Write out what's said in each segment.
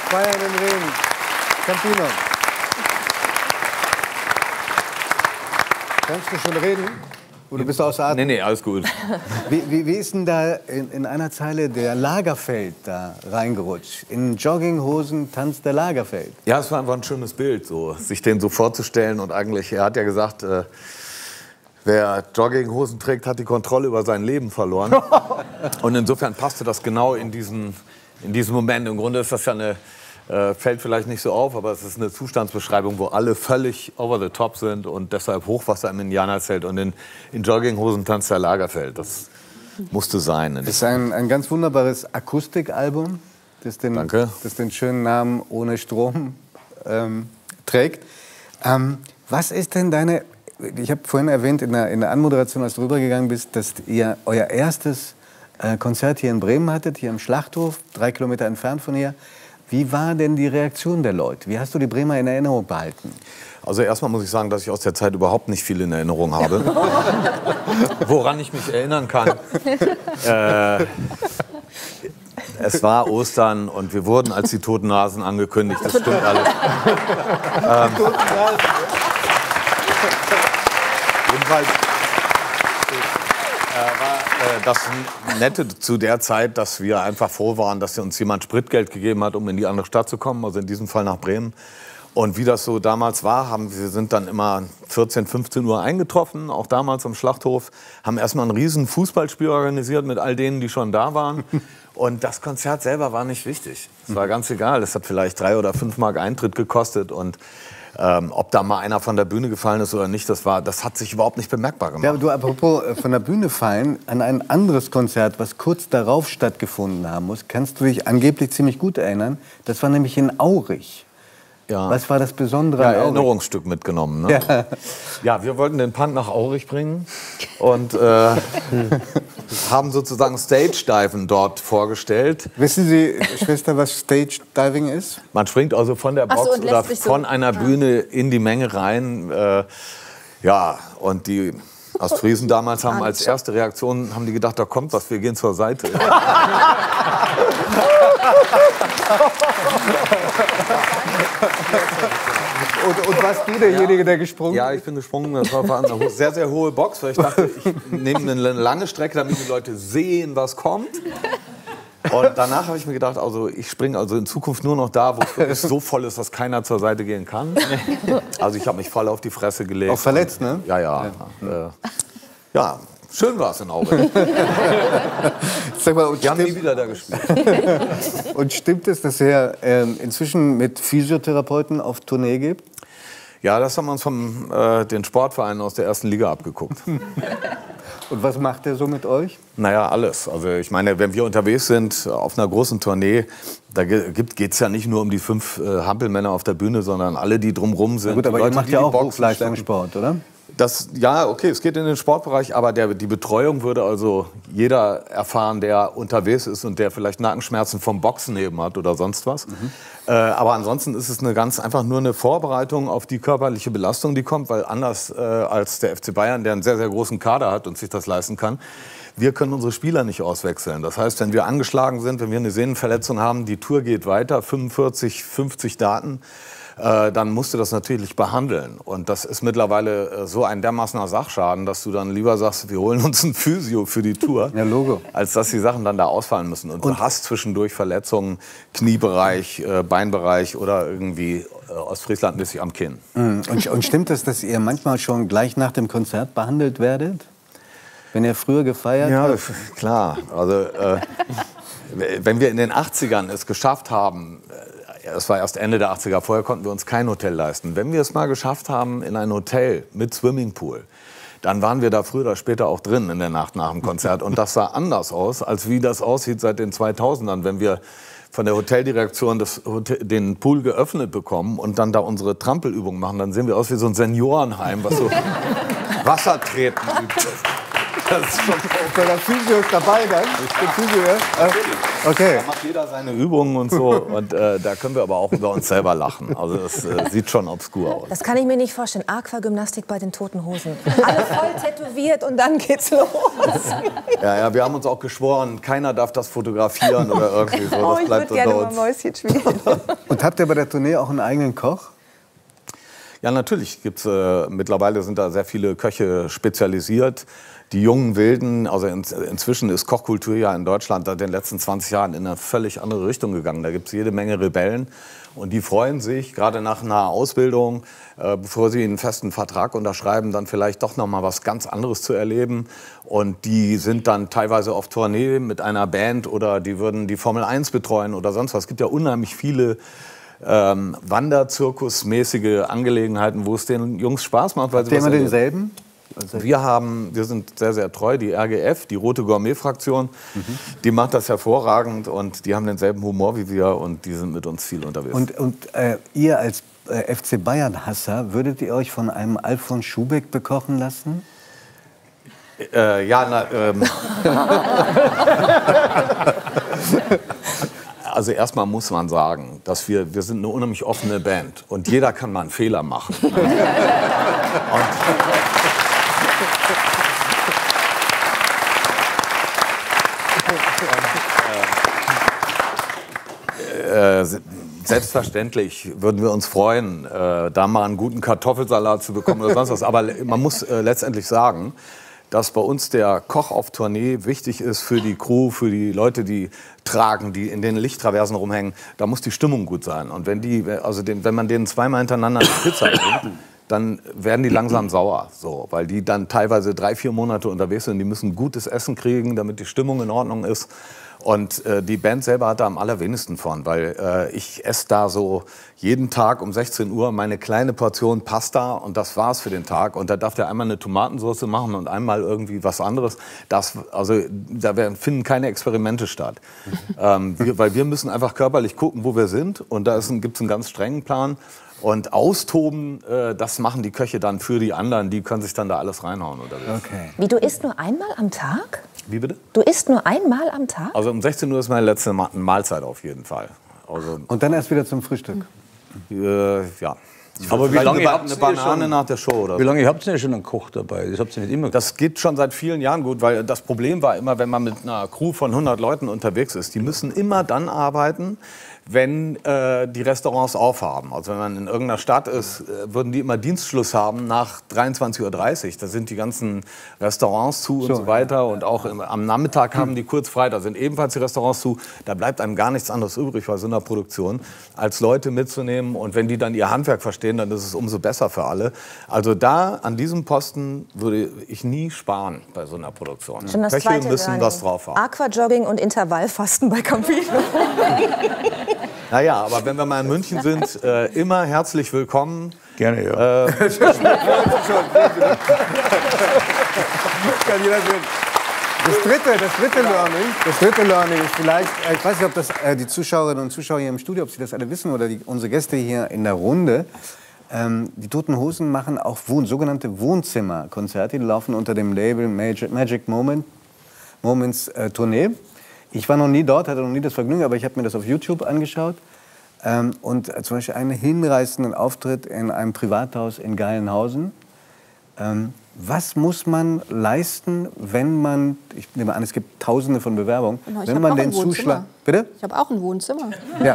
Feiern im Regen. Campino. Kannst du schon reden? Oder bist du außer Atem? Nee, alles gut. Wie ist denn da in einer Zeile der Lagerfeld da reingerutscht? In Jogginghosen tanzt der Lagerfeld. Ja, es war einfach ein schönes Bild, so, sich den so vorzustellen. Und eigentlich, er hat ja gesagt, wer Jogginghosen trägt, hat die Kontrolle über sein Leben verloren. Und insofern passte das genau in diesen Moment. Im Grunde ist das ja fällt vielleicht nicht so auf, aber es ist eine Zustandsbeschreibung, wo alle völlig over the top sind und deshalb Hochwasser im Indianerzelt und in Jogginghosen tanzt der Lagerfeld. Das musste sein. Das ist ein ganz wunderbares Akustikalbum, das den schönen Namen Ohne Strom trägt. Was ist denn deine... Ich habe vorhin erwähnt in der Anmoderation, als du rübergegangen bist, dass ihr euer erstes Konzert hier in Bremen hattet, hier im Schlachthof, 3 Kilometer entfernt von hier. Wie war denn die Reaktion der Leute? Wie hast du die Bremer in Erinnerung behalten? Also erstmal muss ich sagen, dass ich aus der Zeit überhaupt nicht viel in Erinnerung habe. Woran ich mich erinnern kann. Es war Ostern und wir wurden als die Toten Nasen angekündigt. Das stimmt alles. Jedenfalls war das Nette zu der Zeit, dass wir einfach froh waren, dass uns jemand Spritgeld gegeben hat, um in die andere Stadt zu kommen, also in diesem Fall nach Bremen. Und wie das so damals war, wir sind dann immer 14, 15 Uhr eingetroffen, auch damals am Schlachthof, haben erstmal ein riesen Fußballspiel organisiert mit all denen, die schon da waren. Und das Konzert selber war nicht wichtig. Es war ganz egal, es hat vielleicht 3 oder 5 Mark Eintritt gekostet und ob da mal einer von der Bühne gefallen ist oder nicht, das hat sich überhaupt nicht bemerkbar gemacht. Ja, du, apropos von der Bühne fallen, an ein anderes Konzert, was kurz darauf stattgefunden haben muss, kannst du dich angeblich ziemlich gut erinnern. Das war nämlich in Aurich. Ja. Was war das Besondere? Ja, Erinnerungsstück mitgenommen. Ne? Ja. Ja, wir wollten den Punk nach Aurich bringen und haben sozusagen Stage-Diven dort vorgestellt. Wissen Sie, Schwester, was Stage-Diving ist? Man springt also von der Box und oder lässt sich von einer Bühne in die Menge rein. Ja, und die Ostfriesen damals haben als erste Reaktion haben die gedacht, da kommt was, wir gehen zur Seite. Und warst du derjenige, der gesprungen ist? Ja, ich bin gesprungen. Das war eine sehr, sehr hohe Box, weil ich dachte, ich nehme eine lange Strecke, damit die Leute sehen, was kommt. Und danach habe ich mir gedacht, also ich springe also in Zukunft nur noch da, wo es so voll ist, dass keiner zur Seite gehen kann. Also ich habe mich voll auf die Fresse gelegt. Auch verletzt, ne? Ja, ja. Ja, schön war es in Aurich. Sag mal, Wir haben nie wieder da gespielt. Und stimmt es, dass er inzwischen mit Physiotherapeuten auf Tournee geht? Ja, das haben wir uns von den Sportvereinen aus der ersten Liga abgeguckt. Und was macht er so mit euch? Naja, alles. Also ich meine, wenn wir unterwegs sind auf einer großen Tournee, da geht es ja nicht nur um die 5 Hampelmänner auf der Bühne, sondern alle, die drumherum sind. Na gut, aber Leute, ihr macht die ja die auch Boxen Hochleistungssport, oder? Ja, okay, es geht in den Sportbereich, aber die Betreuung würde also jeder erfahren, der unterwegs ist und der vielleicht Nackenschmerzen vom Boxen eben hat oder sonst was. Aber ansonsten ist es einfach nur eine Vorbereitung auf die körperliche Belastung, die kommt, weil anders als der FC Bayern, der einen sehr, sehr großen Kader hat und sich das leisten kann, wir können unsere Spieler nicht auswechseln. Das heißt, wenn wir angeschlagen sind, wenn wir eine Sehnenverletzung haben, die Tour geht weiter, 45, 50 Daten, dann musst du das natürlich behandeln. Und das ist mittlerweile so ein dermaßener Sachschaden, dass du dann lieber sagst, wir holen uns einen Physio für die Tour, ja, Logo, als dass die Sachen dann da ausfallen müssen. Und du hast zwischendurch Verletzungen, Kniebereich, Beinbereich oder irgendwie Ostfrieslandmäßig am Kinn. Und stimmt es, dass ihr manchmal schon gleich nach dem Konzert behandelt werdet? Wenn ihr früher gefeiert habt? Ja, klar. Also, wenn wir in den 80ern es geschafft haben, es war erst Ende der 80er, vorher konnten wir uns kein Hotel leisten. Wenn wir es mal geschafft haben in ein Hotel mit Swimmingpool, dann waren wir da früher oder später auch drin in der Nacht nach dem Konzert. Und das sah anders aus, als wie das aussieht seit den 2000ern, wenn wir von der Hoteldirektion den Pool geöffnet bekommen und dann da unsere Trampelübungen machen. Dann sehen wir aus wie so ein Seniorenheim, was so Wassertreten übt. Das ist schon der Physio ist dabei dann. Der Physio, ja? Okay. Da macht jeder seine Übungen und so. Und da können wir aber auch über uns selber lachen. Also das sieht schon obskur aus. Das kann ich mir nicht vorstellen. Aquagymnastik bei den Toten Hosen. Alle voll tätowiert und dann geht's los. Ja, wir haben uns auch geschworen, keiner darf das fotografieren oder irgendwie so. Oh, das ich bleibt würde gerne unter mal uns. Mäuschen spielen. Und habt ihr bei der Tournee auch einen eigenen Koch? Ja, natürlich gibt's mittlerweile sind da sehr viele Köche spezialisiert. Die jungen Wilden, also inzwischen ist Kochkultur ja in Deutschland seit den letzten 20 Jahren in eine völlig andere Richtung gegangen. Da gibt's jede Menge Rebellen und die freuen sich, gerade nach einer Ausbildung, bevor sie einen festen Vertrag unterschreiben, dann vielleicht doch noch mal was ganz anderes zu erleben. Und die sind dann teilweise auf Tournee mit einer Band oder die würden die Formel 1 betreuen oder sonst was. Es gibt ja unheimlich viele Wanderzirkusmäßige Angelegenheiten, wo es den Jungs Spaß macht. Weil sie Habt ihr immer denselben? Wir sind sehr, sehr treu, die RGF, die Rote Gourmet-Fraktion, die macht das hervorragend und die haben denselben Humor wie wir und die sind mit uns viel unterwegs. Und ihr als FC Bayern-Hasser, würdet ihr euch von einem Alfons Schubeck bekochen lassen? Also erstmal muss man sagen, dass wir sind eine unheimlich offene Band und jeder kann mal einen Fehler machen. Selbstverständlich würden wir uns freuen, da mal einen guten Kartoffelsalat zu bekommen oder sonst was. Aber man muss letztendlich sagen, dass bei uns der Koch auf Tournee wichtig ist für die Crew, für die Leute, die tragen, die in den Lichttraversen rumhängen. Da muss die Stimmung gut sein. Und wenn man denen zweimal hintereinander eine Pizza bringt, dann werden die langsam sauer, so, weil die dann teilweise 3-4 Monate unterwegs sind. Die müssen gutes Essen kriegen, damit die Stimmung in Ordnung ist. Und die Band selber hat da am allerwenigsten von, weil ich esse da so jeden Tag um 16 Uhr meine kleine Portion Pasta und das war's für den Tag. Und da darf der einmal eine Tomatensauce machen und einmal irgendwie was anderes. Da finden keine Experimente statt. Weil wir müssen einfach körperlich gucken, wo wir sind. Und da gibt's einen ganz strengen Plan. Und austoben, das machen die Köche dann für die anderen. Die können sich dann da alles reinhauen. Okay. Wie, du isst nur einmal am Tag? Wie bitte? Du isst nur einmal am Tag? Also um 16 Uhr ist meine letzte Mahlzeit auf jeden Fall. Also, und dann erst wieder zum Frühstück? Ja. Aber wie lange habt eine Banane nach der Show oder so. Wie lange habt ihr denn schon einen Koch dabei? Das habt ihr nicht immer. Das geht schon seit vielen Jahren gut, weil das Problem war immer, wenn man mit einer Crew von 100 Leuten unterwegs ist, die müssen immer dann arbeiten, wenn die Restaurants aufhaben. Also wenn man in irgendeiner Stadt ist, würden die immer Dienstschluss haben nach 23:30 Uhr. Da sind die ganzen Restaurants zu und so weiter. Und auch am Nachmittag haben die kurz frei. Da sind ebenfalls die Restaurants zu. Da bleibt einem gar nichts anderes übrig bei so einer Produktion, als Leute mitzunehmen. Und wenn die dann ihr Handwerk verstehen, dann ist es umso besser für alle. Also da, an diesem Posten, würde ich nie sparen bei so einer Produktion. Schon das Köche müssen was drauf haben. Aquajogging und Intervallfasten bei Campino. Naja, aber wenn wir mal in München sind, immer herzlich willkommen. Gerne, ja. Kann jeder sehen. Das dritte Learning ist vielleicht, ich weiß nicht, ob das die Zuschauerinnen und Zuschauer hier im Studio, ob sie das alle wissen oder unsere Gäste hier in der Runde. Die Toten Hosen machen auch sogenannte Wohnzimmerkonzerte, die laufen unter dem Label Magic Moments Tournee. Ich war noch nie dort, hatte noch nie das Vergnügen, aber ich habe mir das auf YouTube angeschaut. Und zum Beispiel einen hinreißenden Auftritt in einem Privathaus in Geilenhausen. Was muss man leisten, wenn man, ich nehme an, es gibt Tausende von Bewerbungen, Genau, wenn man den Zuschlag... Bitte? Ich habe auch ein Wohnzimmer. Ja.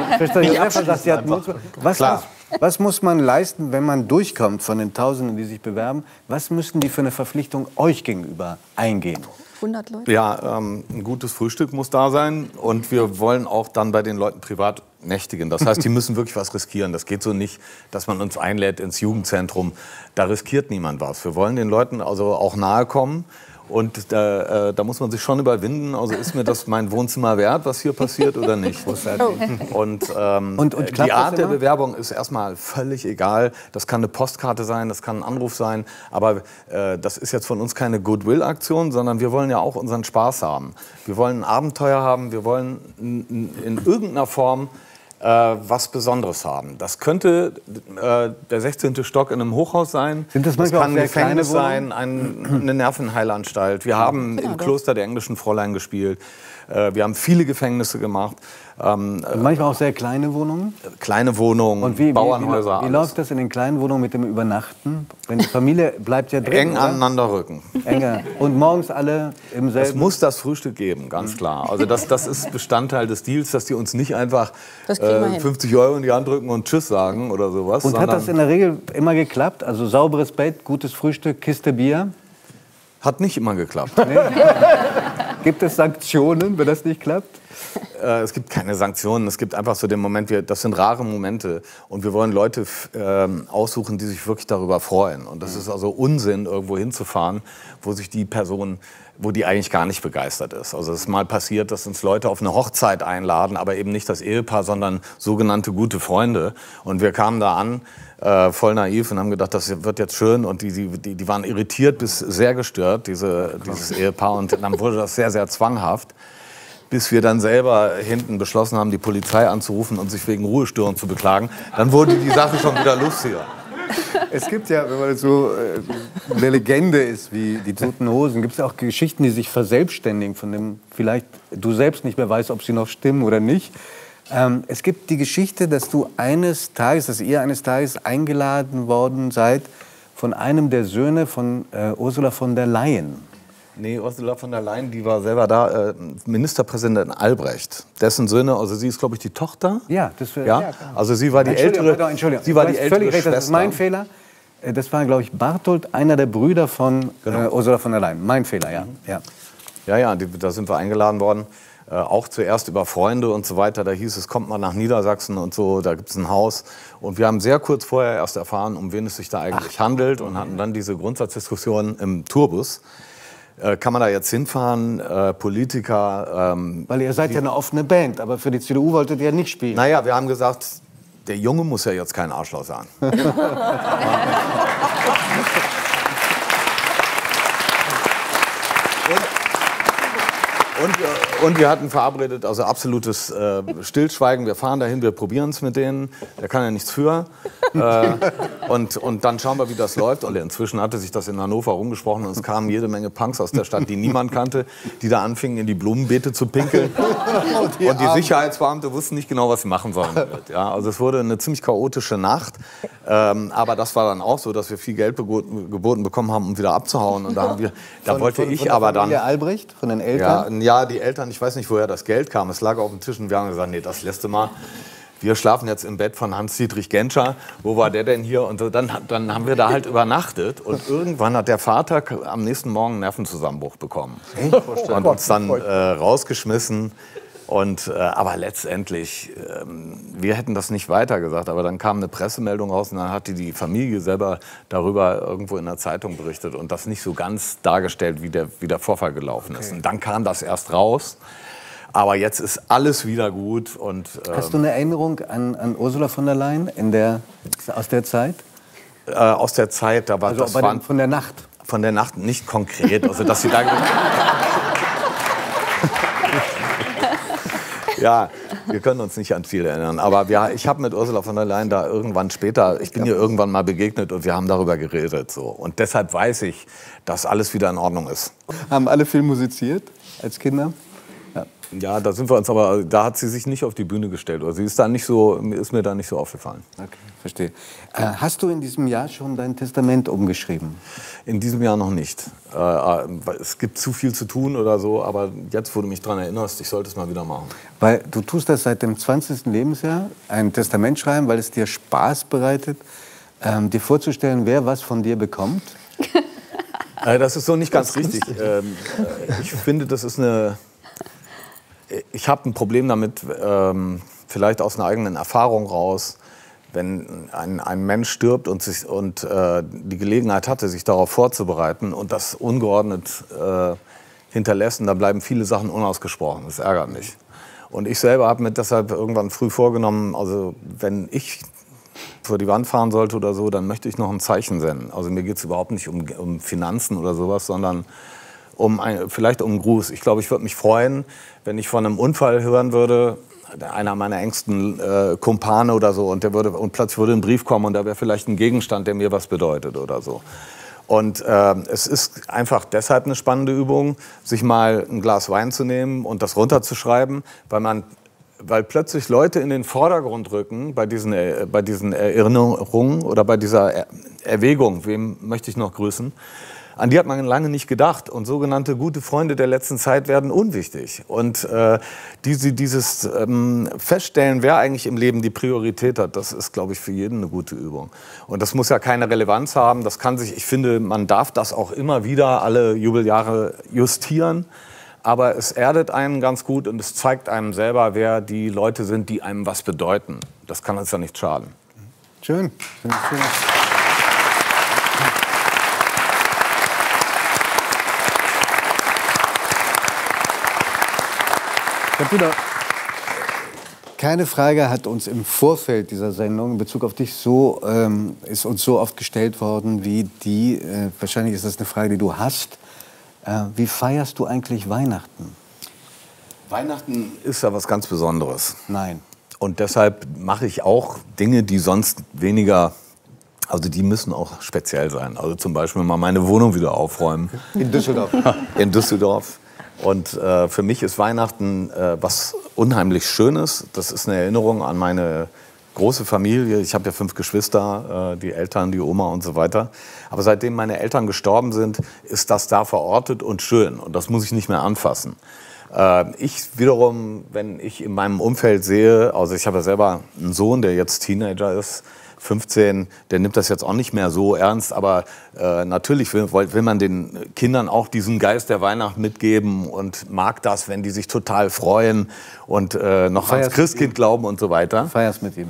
Was muss man leisten, wenn man durchkommt von den Tausenden, die sich bewerben? Was müssten die für eine Verpflichtung euch gegenüber eingehen? 100 Leute? Ja, ein gutes Frühstück muss da sein und wir wollen auch dann bei den Leuten privat nächtigen. Das heißt, die müssen wirklich was riskieren. Das geht so nicht, dass man uns einlädt ins Jugendzentrum. Da riskiert niemand was. Wir wollen den Leuten also auch nahe kommen. Und da muss man sich schon überwinden. Also ist mir das mein Wohnzimmer wert, was hier passiert oder nicht? Und die Art der Bewerbung ist erstmal völlig egal. Das kann eine Postkarte sein, das kann ein Anruf sein. Aber das ist jetzt von uns keine Goodwill-Aktion, sondern wir wollen ja auch unseren Spaß haben. Wir wollen ein Abenteuer haben. Wir wollen in irgendeiner Form was Besonderes haben. Das könnte der 16. Stock in einem Hochhaus sein. Das kann ein Gefängnis sein, eine Nervenheilanstalt. Wir haben im Kloster der englischen Fräulein gespielt. Wir haben viele Gefängnisse gemacht. Und manchmal auch sehr kleine Wohnungen? Kleine Wohnungen, und Bauernhäuser. Wie läuft das in den kleinen Wohnungen mit dem Übernachten? Wenn die Familie bleibt ja drin, eng oder? aneinander rücken. Enger. Und morgens alle im selben... Es muss das Frühstück geben, ganz klar. Also das ist Bestandteil des Deals, dass die uns nicht einfach 50 € in die Hand drücken und Tschüss sagen oder sowas. Und hat das in der Regel immer geklappt? Also sauberes Bett, gutes Frühstück, Kiste Bier? Hat nicht immer geklappt. Nee. Gibt es Sanktionen, wenn das nicht klappt? Es gibt keine Sanktionen. Es gibt einfach so den Moment, das sind rare Momente. Und wir wollen Leute aussuchen, die sich wirklich darüber freuen. Und das ist also Unsinn, irgendwo hinzufahren, wo sich die Person, wo die eigentlich gar nicht begeistert ist. Also es ist mal passiert, dass uns Leute auf eine Hochzeit einladen, aber eben nicht das Ehepaar, sondern sogenannte gute Freunde. Und wir kamen da an, voll naiv, und haben gedacht, das wird jetzt schön. Und die waren irritiert bis sehr gestört, dieses Ehepaar. Und dann wurde das sehr, sehr zwanghaft, bis wir dann selber hinten beschlossen haben, die Polizei anzurufen und sich wegen Ruhestörung zu beklagen. Dann wurde die Sache schon wieder lustiger. Es gibt ja, wenn man so eine Legende ist wie die Toten Hosen, gibt es ja auch Geschichten, die sich verselbstständigen, von dem vielleicht du selbst nicht mehr weißt, ob sie noch stimmen oder nicht. Es gibt die Geschichte, dass ihr eines Tages eingeladen worden seid von einem der Söhne von Ursula von der Leyen. Nee, Ursula von der Leyen, die war selber da, Ministerpräsidentin Albrecht. Dessen Söhne, also sie ist, glaube ich, die Tochter. Ja, das wäre. Ja? Also sie war die ältere. Entschuldigung. Sie war die ältere völlig recht, Schwester. das ist mein Fehler. Das war, glaube ich, Barthold, einer der Brüder von Ursula von der Leyen. Mein Fehler, ja. Ja, da sind wir eingeladen worden. Auch zuerst über Freunde und so weiter. Da hieß es, kommt mal nach Niedersachsen und so, da gibt es ein Haus. Und wir haben sehr kurz vorher erst erfahren, um wen es sich da eigentlich handelt, und hatten dann diese Grundsatzdiskussion im Tourbus. Kann man da jetzt hinfahren, Politiker? Weil ihr seid ja eine offene Band, aber für die CDU wolltet ihr nicht spielen. Naja, wir haben gesagt, der Junge muss ja jetzt kein Arschloch sein. Und wir hatten verabredet, also absolutes Stillschweigen. Wir fahren dahin, wir probieren es mit denen. Der kann ja nichts für. Und dann schauen wir, wie das läuft. Und inzwischen hatte sich das in Hannover rumgesprochen. Und es kamen jede Menge Punks aus der Stadt, die niemand kannte, die da anfingen, in die Blumenbeete zu pinkeln. Und die Sicherheitsbeamte wussten nicht genau, was sie machen sollen. Ja, also es wurde eine ziemlich chaotische Nacht. Aber das war dann auch so, dass wir viel Geld geboten bekommen haben, um wieder abzuhauen. Und da wollte ich aber dann... Von der Albrecht, von den Eltern? Ja, die Eltern, ich weiß nicht, woher das Geld kam. Es lag auf dem Tisch und wir haben gesagt, nee, das lässt du mal. Wir schlafen jetzt im Bett von Hans-Dietrich Genscher. Wo war der denn hier? Und so, dann haben wir da halt übernachtet. Und irgendwann hat der Vater am nächsten Morgen einen Nervenzusammenbruch bekommen. Und uns dann rausgeschmissen. Aber letztendlich, wir hätten das nicht weitergesagt. Aber dann kam eine Pressemeldung raus und dann hat die Familie selber darüber irgendwo in der Zeitung berichtet und das nicht so ganz dargestellt, wie der Vorfall gelaufen ist. Und dann kam das erst raus. Aber jetzt ist alles wieder gut. Und, hast du eine Erinnerung an Ursula von der Leyen aus der Zeit? Aus der Zeit, da war also von der Nacht? Von der Nacht nicht konkret. Also, dass sie da ja, wir können uns nicht an viel erinnern. Aber ich habe mit Ursula von der Leyen da irgendwann später, ich bin ihr irgendwann mal begegnet und wir haben darüber geredet. So. Und deshalb weiß ich, dass alles wieder in Ordnung ist. Haben alle viel musiziert als Kinder? Ja, da sind wir uns, aber da hat sie sich nicht auf die Bühne gestellt. Oder sie ist mir da nicht so aufgefallen. Okay, verstehe. Hast du in diesem Jahr schon dein Testament umgeschrieben? In diesem Jahr noch nicht. Es gibt zu viel zu tun oder so, aber jetzt, wo du mich daran erinnerst, ich sollte es mal wieder machen. Weil du tust das seit dem 20. Lebensjahr, ein Testament schreiben, weil es dir Spaß bereitet, dir vorzustellen, wer was von dir bekommt? Das ist so nicht ganz richtig. Ich finde, das ist eine... Ich habe ein Problem damit, vielleicht aus einer eigenen Erfahrung raus, wenn ein Mensch stirbt und die Gelegenheit hatte, sich darauf vorzubereiten und das ungeordnet hinterlässt, und da bleiben viele Sachen unausgesprochen. Das ärgert mich. Und ich selber habe mir deshalb irgendwann früh vorgenommen, also wenn ich vor die Wand fahren sollte oder so, dann möchte ich noch ein Zeichen senden. Also mir geht es überhaupt nicht um Finanzen oder sowas, sondern vielleicht um einen Gruß. Ich glaube, ich würde mich freuen, wenn ich von einem Unfall hören würde, einer meiner engsten Kumpane oder so, und plötzlich würde ein Brief kommen und da wäre vielleicht ein Gegenstand, der mir was bedeutet oder so. Und es ist einfach deshalb eine spannende Übung, sich mal ein Glas Wein zu nehmen und das runterzuschreiben, weil plötzlich Leute in den Vordergrund rücken bei diesen Erinnerungen oder bei dieser Erwägung, wem möchte ich noch grüßen. An die hat man lange nicht gedacht. Und sogenannte gute Freunde der letzten Zeit werden unwichtig. Und dieses Feststellen, wer eigentlich im Leben die Priorität hat, das ist, glaube ich, für jeden eine gute Übung. Und das muss ja keine Relevanz haben. Das kann sich, ich finde, man darf das auch immer wieder alle Jubeljahre justieren. Aber es erdet einen ganz gut und es zeigt einem selber, wer die Leute sind, die einem was bedeuten. Das kann uns ja nicht schaden. Schön. Schön. Herr Brüder, keine Frage hat uns im Vorfeld dieser Sendung in Bezug auf dich ist uns so oft gestellt worden wie die, wahrscheinlich ist das eine Frage, die du hast. Wie feierst du eigentlich Weihnachten? Weihnachten ist ja was ganz Besonderes. Nein. Und deshalb mache ich auch Dinge, die sonst weniger, also die müssen auch speziell sein. Also zum Beispiel mal meine Wohnung wieder aufräumen. In Düsseldorf. In Düsseldorf. Und für mich ist Weihnachten was unheimlich Schönes. Das ist eine Erinnerung an meine große Familie. Ich habe ja 5 Geschwister, die Eltern, die Oma und so weiter. Aber seitdem meine Eltern gestorben sind, ist das da verortet und schön. Und das muss ich nicht mehr anfassen. Ich wiederum, wenn ich in meinem Umfeld sehe, also ich habe ja selber einen Sohn, der jetzt Teenager ist, 15, der nimmt das jetzt auch nicht mehr so ernst, aber natürlich will man den Kindern auch diesen Geist der Weihnacht mitgeben und mag das, wenn die sich total freuen und noch ans Christkind glauben und so weiter. Feierst mit ihm?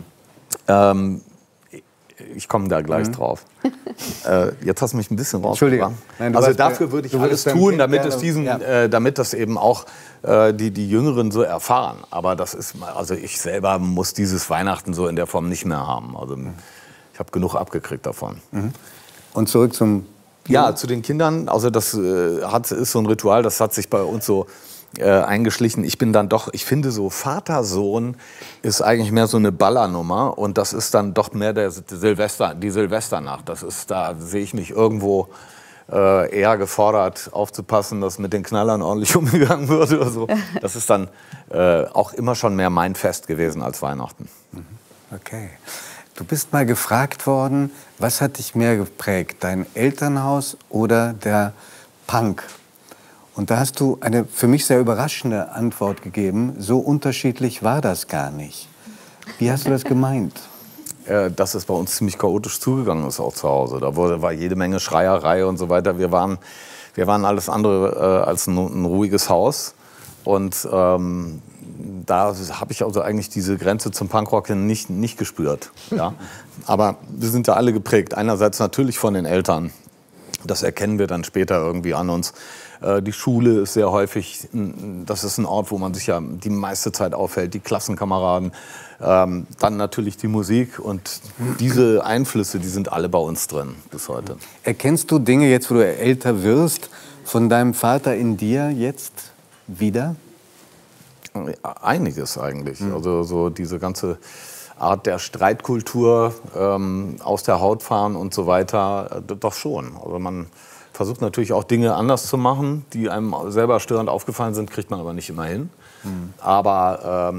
Ich komme da gleich drauf. Jetzt hast du mich ein bisschen rausgebracht. Nein, also dafür würde ich alles tun, damit das eben auch die Jüngeren so erfahren. Aber das ist, also ich selber muss dieses Weihnachten so in der Form nicht mehr haben. Also ich habe genug abgekriegt davon. Und zurück zum... Ja, zu den Kindern. Also das ist so ein Ritual, das hat sich bei uns so eingeschlichen. Ich finde so Vater-Sohn ist eigentlich mehr so eine Ballernummer und das ist dann doch mehr die Silvesternacht. Da sehe ich mich irgendwo eher gefordert, aufzupassen, dass mit den Knallern ordentlich umgegangen wird oder so. Das ist dann auch immer schon mehr mein Fest gewesen als Weihnachten. Okay. Du bist mal gefragt worden, was hat dich mehr geprägt, dein Elternhaus oder der Punk? Und da hast du eine für mich sehr überraschende Antwort gegeben. So unterschiedlich war das gar nicht. Wie hast du das gemeint? Dass es bei uns ziemlich chaotisch zugegangen ist, auch zu Hause. Da war jede Menge Schreierei und so weiter. Wir waren alles andere als ein ruhiges Haus. Und da habe ich also eigentlich diese Grenze zum Punkrock nicht gespürt. Ja? Aber wir sind ja alle geprägt. Einerseits natürlich von den Eltern. Das erkennen wir dann später irgendwie an uns. Die Schule ist sehr häufig, das ist ein Ort, wo man sich ja die meiste Zeit aufhält, die Klassenkameraden. Dann natürlich die Musik und diese Einflüsse, die sind alle bei uns drin bis heute. Erkennst du Dinge jetzt, wo du älter wirst, von deinem Vater in dir jetzt wieder? Einiges eigentlich. Also so diese ganze Art der Streitkultur, aus der Haut fahren und so weiter, doch schon. Also man versucht natürlich auch Dinge anders zu machen, die einem selber störend aufgefallen sind, kriegt man aber nicht immer hin. Aber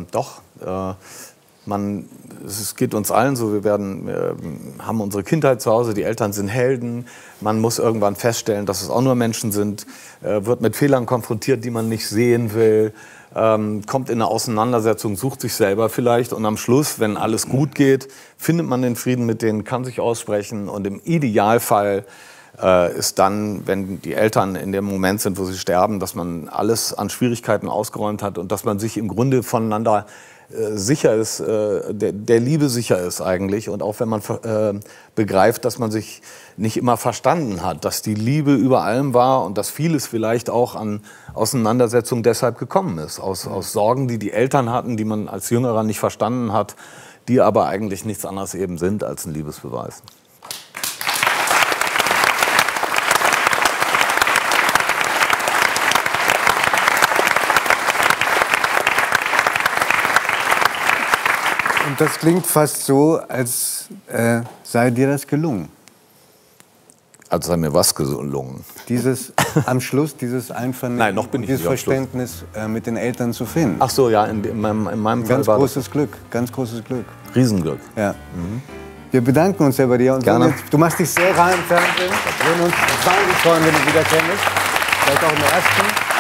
es geht uns allen so, wir haben unsere Kindheit zu Hause, die Eltern sind Helden, man muss irgendwann feststellen, dass es auch nur Menschen sind, wird mit Fehlern konfrontiert, die man nicht sehen will, kommt in eine Auseinandersetzung, sucht sich selber vielleicht und am Schluss, wenn alles gut geht, findet man den Frieden mit denen, kann sich aussprechen und im Idealfall ist dann, wenn die Eltern in dem Moment sind, wo sie sterben, dass man alles an Schwierigkeiten ausgeräumt hat und dass man sich im Grunde voneinander sicher ist, der Liebe sicher ist eigentlich. Und auch wenn man begreift, dass man sich nicht immer verstanden hat, dass die Liebe über allem war und dass vieles vielleicht auch an Auseinandersetzungen deshalb gekommen ist. Aus Sorgen, die die Eltern hatten, die man als Jüngerer nicht verstanden hat, die aber eigentlich nichts anderes eben sind als ein Liebesbeweis. Und das klingt fast so, als sei dir das gelungen. Hat sei mir was gelungen? Am Schluss dieses Einvernehmen, Nein, noch bin ich dieses nicht am Schluss. Verständnis mit den Eltern zu finden. Ach so, ja, in meinem Fall Ganz war großes Glück, ganz großes Glück. das Riesenglück. Ja. Wir bedanken uns sehr bei dir. Und Gerne. Du machst dich sehr rar im Fernsehen. Wir würden uns wahnsinnig freuen, wenn du wieder kennst. Vielleicht auch im ersten.